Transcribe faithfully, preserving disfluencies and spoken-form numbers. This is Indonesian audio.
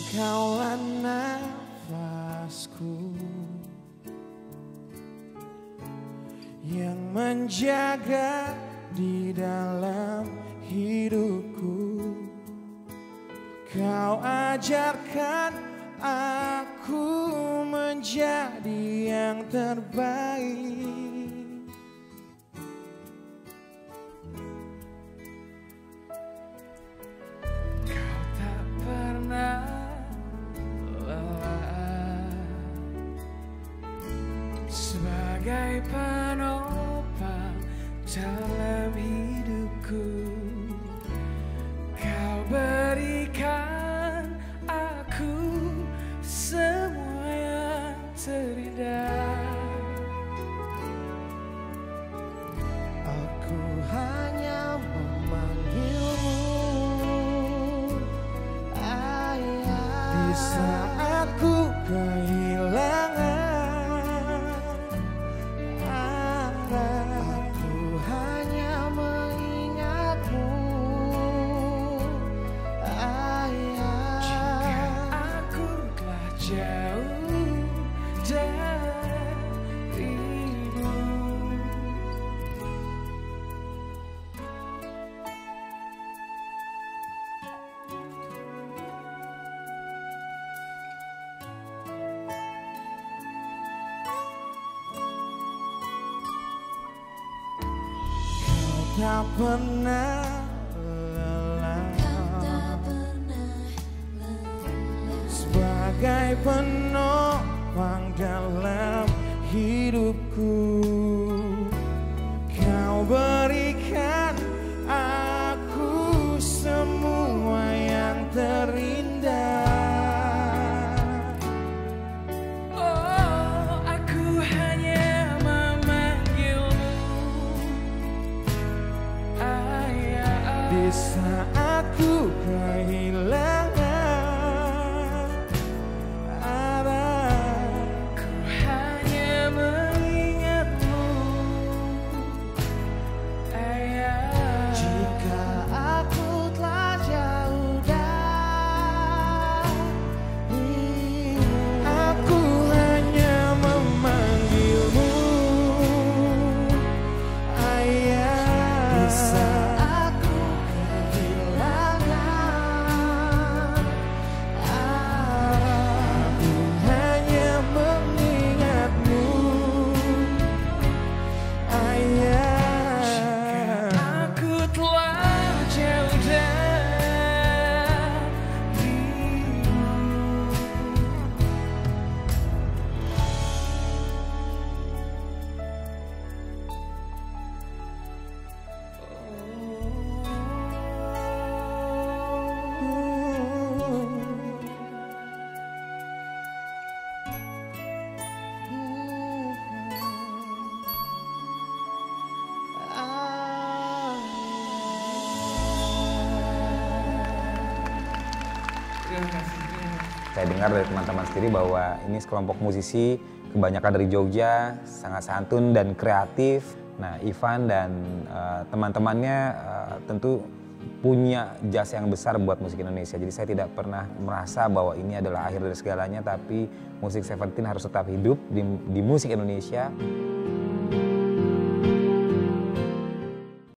Kaulah nafasku yang menjaga di dalam hidupku. Kau ajarkan aku menjadi yang terbaik. Kau tak pernah lelah sebagai penopang dalam hidupku. Kau berikan aku semua yang terindah. Aku hanya memanggilmu ayah. Di saat ku kehilangan arah, aku hanya mengingatmu ayah. Jika aku telah jauh darimu, kau tak pernah lelah sebagai penopang dalam hidupku. Kau berikan aku semua yang terindah. Oh, aku hanya memanggilmu ayah. Di saat ku kehilangan arah, ku hanya mengingatmu ayah. Jika aku telah jauh darimu, aku hanya memanggilmu ayah. Di saat ku kehilangan arah, aku hanya mengingatmu ayah. Jika aku telah jauh darimu, Saya dengar dari teman-teman sendiri bahwa ini sekelompok musisi kebanyakan dari Jogja, sangat santun dan kreatif. Nah, Ivan dan uh, teman-temannya uh, tentu punya jasa yang besar buat musik Indonesia. Jadi saya tidak pernah merasa bahwa ini adalah akhir dari segalanya, tapi musik Seventeen harus tetap hidup di, di musik Indonesia.